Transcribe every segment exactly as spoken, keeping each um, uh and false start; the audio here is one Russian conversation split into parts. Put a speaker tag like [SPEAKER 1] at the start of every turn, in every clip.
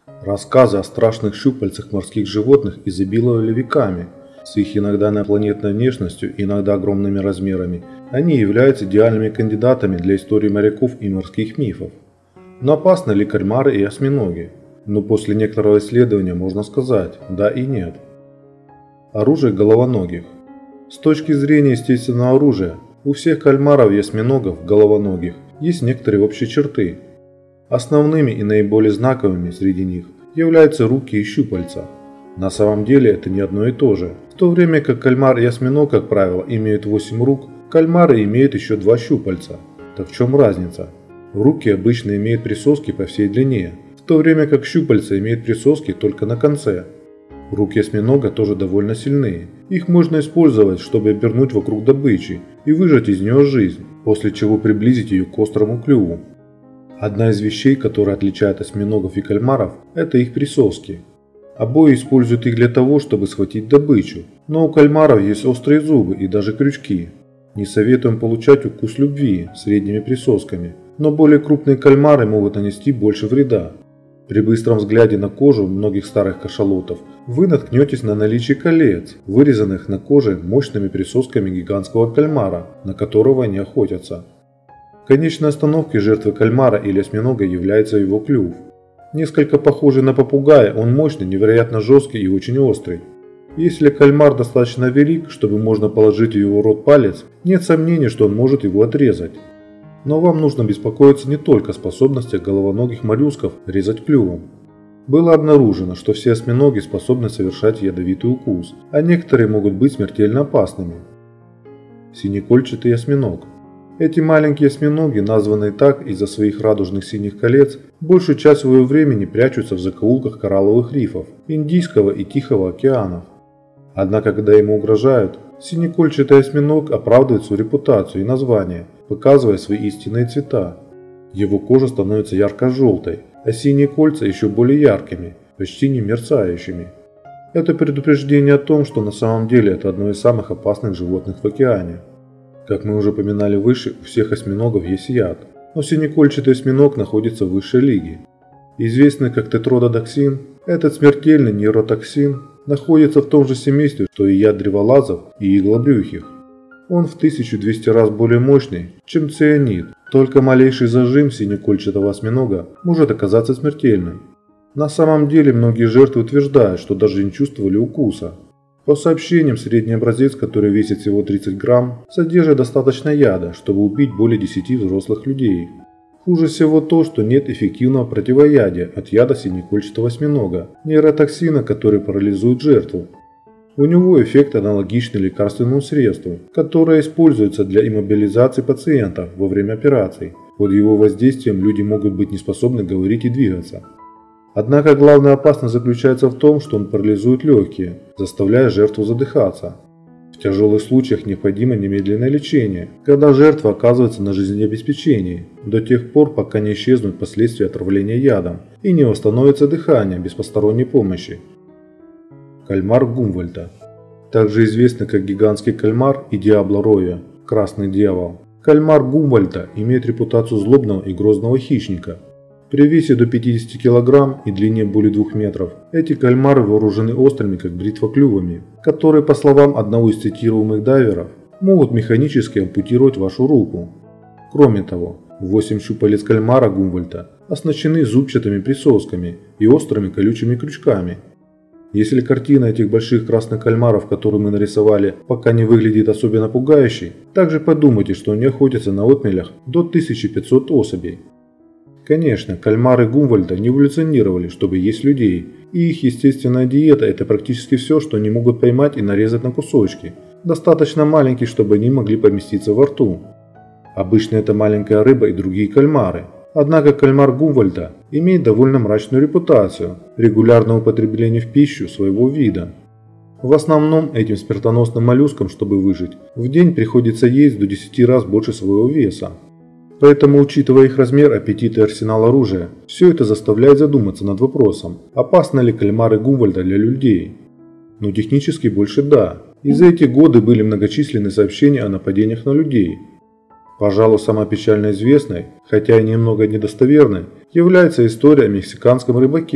[SPEAKER 1] Рассказы о страшных щупальцах морских животных изобиловали веками. С их иногда инопланетной внешностью, иногда огромными размерами, они являются идеальными кандидатами для истории моряков и морских мифов. Но опасны ли кальмары и осьминоги? Но после некоторого исследования можно сказать да и нет. Оружие головоногих. С точки зрения естественного оружия, у всех кальмаров и осьминогов головоногих есть некоторые общие черты. Основными и наиболее знаковыми среди них являются руки и щупальца. На самом деле это не одно и то же. В то время как кальмар и осьминог, как правило, имеют восемь рук, кальмары имеют еще два щупальца. Так в чем разница? Руки обычно имеют присоски по всей длине, в то время как щупальца имеют присоски только на конце. Руки осьминога тоже довольно сильные. Их можно использовать, чтобы обернуть вокруг добычи и выжать из нее жизнь, после чего приблизить ее к острому клюву. Одна из вещей, которая отличает осьминогов и кальмаров, это их присоски. Обои используют их для того, чтобы схватить добычу, но у кальмаров есть острые зубы и даже крючки. Не советуем получать укус любви средними присосками, но более крупные кальмары могут нанести больше вреда. При быстром взгляде на кожу многих старых кашалотов вы наткнетесь на наличие колец, вырезанных на коже мощными присосками гигантского кальмара, на которого они охотятся. Конечной остановкой жертвы кальмара или осьминога является его клюв. Несколько похожий на попугая, он мощный, невероятно жесткий и очень острый. Если кальмар достаточно велик, чтобы можно положить в его рот палец, нет сомнений, что он может его отрезать. Но вам нужно беспокоиться не только о способностях головоногих моллюсков резать клювом. Было обнаружено, что все осьминоги способны совершать ядовитый укус, а некоторые могут быть смертельно опасными. Синекольчатый осьминог. Эти маленькие осьминоги, названные так из-за своих радужных синих колец, большую часть своего времени прячутся в закоулках коралловых рифов Индийского и Тихого океанов. Однако, когда ему угрожают, синекольчатый осьминог оправдывает свою репутацию и название, показывая свои истинные цвета. Его кожа становится ярко-желтой, а синие кольца еще более яркими, почти не мерцающими. Это предупреждение о том, что на самом деле это одно из самых опасных животных в океане. Как мы уже упоминали выше, у всех осьминогов есть яд, но синекольчатый осьминог находится в высшей лиге. Известный как тетродотоксин, этот смертельный нейротоксин находится в том же семействе, что и яд древолазов и иглобрюхих. Он в тысячу двести раз более мощный, чем цианид, только малейший зажим синекольчатого осьминога может оказаться смертельным. На самом деле многие жертвы утверждают, что даже не чувствовали укуса. По сообщениям, средний образец, который весит всего тридцать грамм, содержит достаточно яда, чтобы убить более десяти взрослых людей. Хуже всего то, что нет эффективного противоядия от яда синекольчатого осьминога, нейротоксина, который парализует жертву. У него эффект аналогичный лекарственному средству, которое используется для иммобилизации пациентов во время операций. Под его воздействием люди могут быть неспособны говорить и двигаться. Однако главная опасность заключается в том, что он парализует легкие, заставляя жертву задыхаться. В тяжелых случаях необходимо немедленное лечение, когда жертва оказывается на жизнеобеспечении, до тех пор, пока не исчезнут последствия отравления ядом и не восстановится дыхание без посторонней помощи. Кальмар Гумвольта. Также известный как гигантский кальмар и Диабло Роя, красный дьявол. Кальмар Гумвольта имеет репутацию злобного и грозного хищника. При весе до пятидесяти килограмм и длине более двух метров, эти кальмары вооружены острыми как бритва клювами, которые, по словам одного из цитируемых дайверов, могут механически ампутировать вашу руку. Кроме того, восемь щупалец кальмара Гумвольта оснащены зубчатыми присосками и острыми колючими крючками. Если картина этих больших красных кальмаров, которую мы нарисовали, пока не выглядит особенно пугающей, также подумайте, что они охотятся на отмелях до тысячи пятисот особей. Конечно, кальмары Гумвольта не эволюционировали, чтобы есть людей, и их естественная диета – это практически все, что они могут поймать и нарезать на кусочки, достаточно маленькие, чтобы они могли поместиться во рту. Обычно это маленькая рыба и другие кальмары. Однако кальмар Гумвольта имеет довольно мрачную репутацию регулярного употребления в пищу своего вида. В основном этим смертоносным моллюскам, чтобы выжить, в день приходится есть до десяти раз больше своего веса. Поэтому, учитывая их размер, аппетит и арсенал оружия, все это заставляет задуматься над вопросом, опасны ли кальмары Гумвольта для людей. Но технически больше да, и за эти годы были многочисленные сообщения о нападениях на людей. Пожалуй, самой печально известной, хотя и немного недостоверной, является история о мексиканском рыбаке,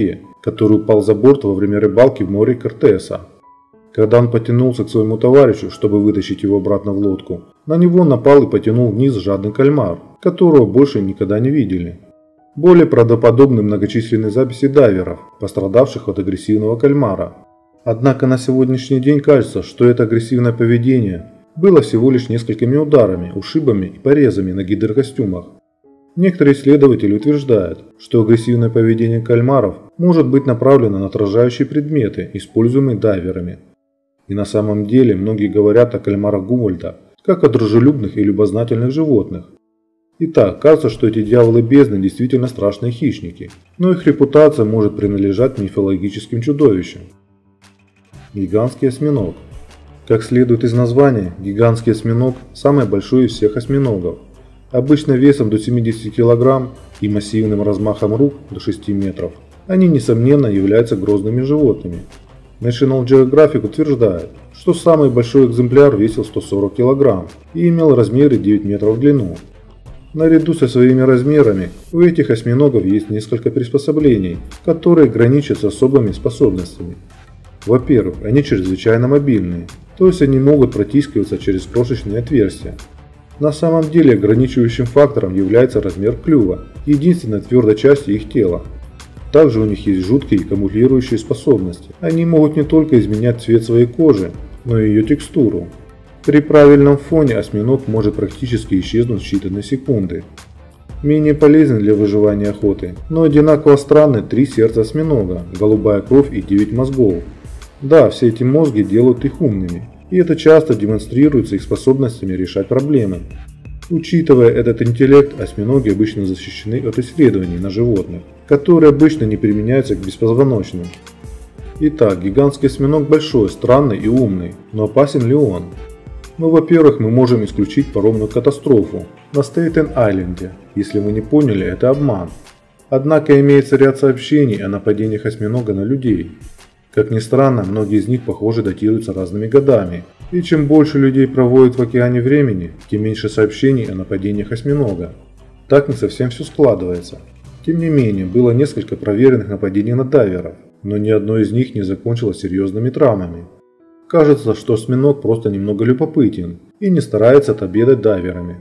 [SPEAKER 1] который упал за борт во время рыбалки в море Кортеса. Когда он потянулся к своему товарищу, чтобы вытащить его обратно в лодку, на него напал и потянул вниз жадный кальмар, которого больше никогда не видели. Более правдоподобны многочисленные записи дайверов, пострадавших от агрессивного кальмара. Однако на сегодняшний день кажется, что это агрессивное поведение было всего лишь несколькими ударами, ушибами и порезами на гидрокостюмах. Некоторые исследователи утверждают, что агрессивное поведение кальмаров может быть направлено на отражающие предметы, используемые дайверами. И на самом деле многие говорят о кальмарах Гумбольдта как о дружелюбных и любознательных животных. Итак, кажется, что эти дьяволы бездны действительно страшные хищники, но их репутация может принадлежать мифологическим чудовищам. Гигантский осьминог. Как следует из названия, гигантский осьминог – самый большой из всех осьминогов. Обычно весом до семидесяти килограмм и массивным размахом рук до шести метров. Они, несомненно, являются грозными животными. National Geographic утверждает, что самый большой экземпляр весил сто сорок килограмм и имел размеры девять метров в длину. Наряду со своими размерами у этих осьминогов есть несколько приспособлений, которые граничат с особыми способностями. Во-первых, они чрезвычайно мобильные, то есть они могут протискиваться через крошечные отверстия. На самом деле ограничивающим фактором является размер клюва, единственной твердой части их тела. Также у них есть жуткие камуфлирующие способности. Они могут не только изменять цвет своей кожи, но и ее текстуру. При правильном фоне осьминог может практически исчезнуть в считанные секунды. Менее полезны для выживания охоты, но одинаково странны три сердца осьминога, голубая кровь и девять мозгов. Да, все эти мозги делают их умными, и это часто демонстрируется их способностями решать проблемы. Учитывая этот интеллект, осьминоги обычно защищены от исследований на животных, которые обычно не применяются к беспозвоночным. Итак, гигантский осьминог большой, странный и умный, но опасен ли он? Ну, во-первых, мы можем исключить паромную катастрофу на Стейтен-Айленде. Если вы не поняли, это обман. Однако имеется ряд сообщений о нападениях осьминога на людей. Как ни странно, многие из них, похоже, датируются разными годами. И чем больше людей проводят в океане времени, тем меньше сообщений о нападениях осьминога. Так не совсем все складывается. Тем не менее, было несколько проверенных нападений на дайверов, но ни одно из них не закончилось серьезными травмами. Кажется, что осьминог просто немного любопытен и не старается отобедать дайверами.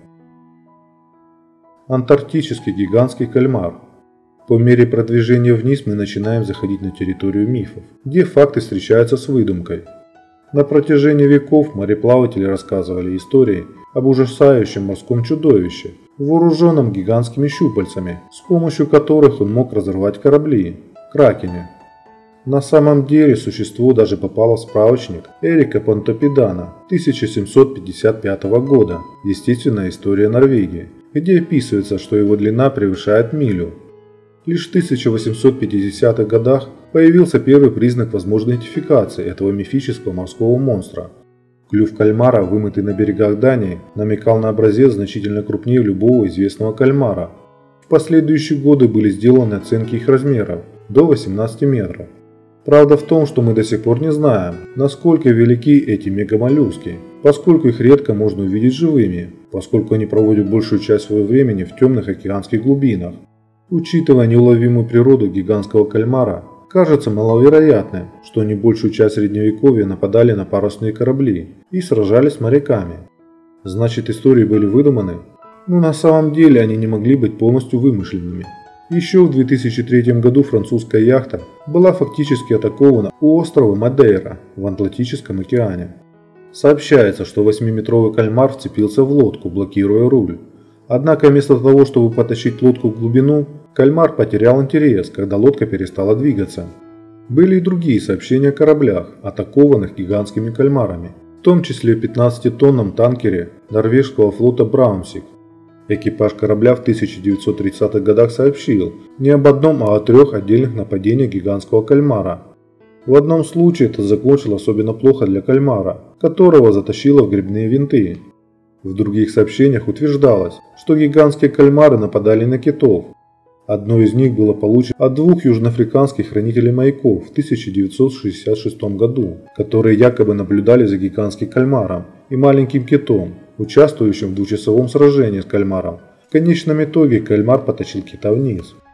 [SPEAKER 1] Антарктический гигантский кальмар. По мере продвижения вниз мы начинаем заходить на территорию мифов, где факты встречаются с выдумкой. На протяжении веков мореплаватели рассказывали истории об ужасающем морском чудовище, вооруженном гигантскими щупальцами, с помощью которых он мог разорвать корабли – кракене. На самом деле существо даже попало в справочник Эрика Понтопидана тысяча семьсот пятьдесят пятого года «Естественная история Норвегии», где описывается, что его длина превышает милю. Лишь в тысяча восемьсот пятидесятых годах появился первый признак возможной идентификации этого мифического морского монстра. Клюв кальмара, вымытый на берегах Дании, намекал на образец значительно крупнее любого известного кальмара. В последующие годы были сделаны оценки их размеров – до восемнадцати метров. Правда в том, что мы до сих пор не знаем, насколько велики эти мегамоллюски, поскольку их редко можно увидеть живыми, поскольку они проводят большую часть своего времени в темных океанских глубинах. Учитывая неуловимую природу гигантского кальмара, кажется маловероятным, что они большую часть средневековья нападали на парусные корабли и сражались с моряками. Значит, истории были выдуманы? Но на самом деле они не могли быть полностью вымышленными. Еще в две тысячи третьем году французская яхта была фактически атакована у острова Мадейра в Атлантическом океане. Сообщается, что восьмиметровый кальмар вцепился в лодку, блокируя руль. Однако вместо того, чтобы потащить лодку в глубину, кальмар потерял интерес, когда лодка перестала двигаться. Были и другие сообщения о кораблях, атакованных гигантскими кальмарами, в том числе о пятнадцатитонном танкере норвежского флота Браунсик. Экипаж корабля в тысяча девятьсот тридцатых годах сообщил не об одном, а о трех отдельных нападениях гигантского кальмара. В одном случае это закончилось особенно плохо для кальмара, которого затащило в гребные винты. В других сообщениях утверждалось, что гигантские кальмары нападали на китов. Одно из них было получено от двух южноафриканских хранителей маяков в тысяча девятьсот шестьдесят шестом году, которые якобы наблюдали за гигантским кальмаром и маленьким китом, участвующим в двухчасовом сражении с кальмаром. В конечном итоге кальмар потащил кита вниз.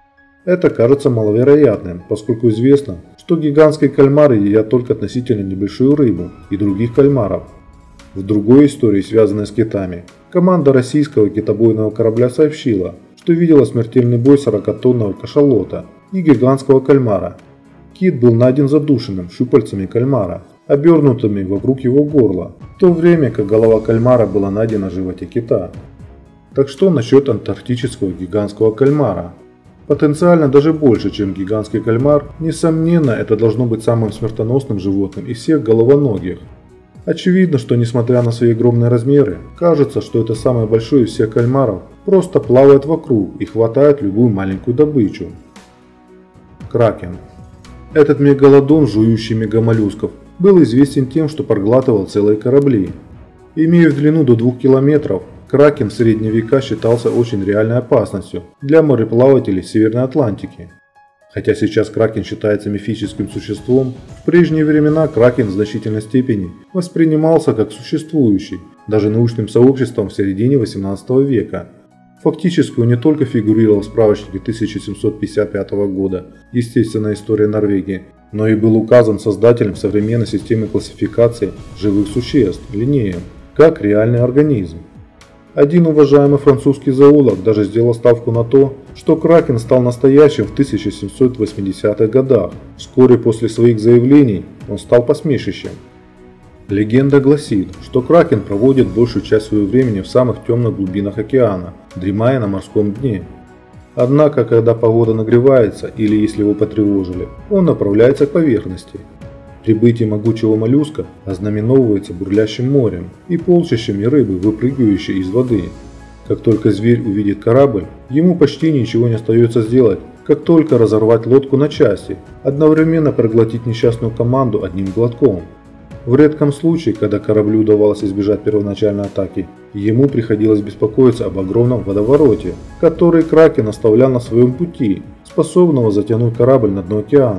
[SPEAKER 1] Это кажется маловероятным, поскольку известно, что гигантские кальмары едят только относительно небольшую рыбу и других кальмаров. В другой истории, связанной с китами, команда российского китобойного корабля сообщила, что видела смертельный бой сорокатонного кашалота и гигантского кальмара. Кит был найден задушенным щупальцами кальмара, обернутыми вокруг его горла, в то время как голова кальмара была найдена в животе кита. Так что насчет антарктического гигантского кальмара? Потенциально даже больше, чем гигантский кальмар, несомненно, это должно быть самым смертоносным животным из всех головоногих. Очевидно, что несмотря на свои огромные размеры, кажется, что это самый большой из всех кальмаров просто плавает вокруг и хватает любую маленькую добычу. Кракен. Этот мегалодон, жующий мегамоллюсков, был известен тем, что проглатывал целые корабли. Имея в длину до двух километров, кракен в средние века считался очень реальной опасностью для мореплавателей Северной Атлантики. Хотя сейчас кракен считается мифическим существом, в прежние времена кракен в значительной степени воспринимался как существующий, даже научным сообществом в середине восемнадцатого века. Фактически он не только фигурировал в справочнике тысяча семьсот пятьдесят пятого года «Естественная история Норвегии», но и был указан создателем современной системы классификации живых существ Линнеем как реальный организм. Один уважаемый французский зоолог даже сделал ставку на то, что кракен стал настоящим в тысяча семьсот восьмидесятых годах. Вскоре после своих заявлений он стал посмешищем. Легенда гласит, что кракен проводит большую часть своего времени в самых темных глубинах океана, дремая на морском дне. Однако, когда погода нагревается или если его потревожили, он направляется к поверхности. Прибытие могучего моллюска ознаменовывается бурлящим морем и полчищами рыбы, выпрыгивающей из воды. Как только зверь увидит корабль, ему почти ничего не остается сделать, как только разорвать лодку на части, одновременно проглотить несчастную команду одним глотком. В редком случае, когда кораблю удавалось избежать первоначальной атаки, ему приходилось беспокоиться об огромном водовороте, который кракен оставлял на своем пути, способного затянуть корабль на дно океана.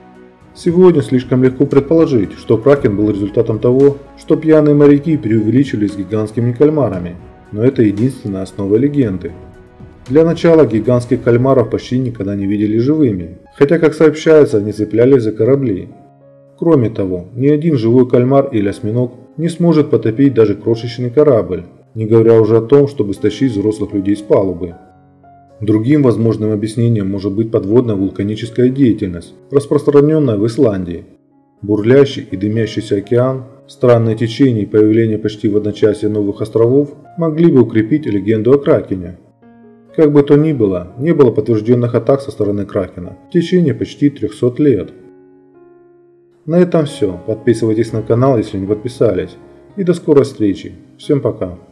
[SPEAKER 1] Сегодня слишком легко предположить, что кракен был результатом того, что пьяные моряки преувеличили с гигантскими кальмарами, но это единственная основа легенды. Для начала гигантских кальмаров почти никогда не видели живыми, хотя, как сообщается, они цеплялись за корабли. Кроме того, ни один живой кальмар или осьминог не сможет потопить даже крошечный корабль, не говоря уже о том, чтобы стащить взрослых людей с палубы. Другим возможным объяснением может быть подводная вулканическая деятельность, распространенная в Исландии. Бурлящий и дымящийся океан, странные течения и появление почти в одночасье новых островов могли бы укрепить легенду о кракене. Как бы то ни было, не было подтвержденных атак со стороны кракена в течение почти трёхсот лет. На этом все. Подписывайтесь на канал, если не подписались. И до скорой встречи. Всем пока.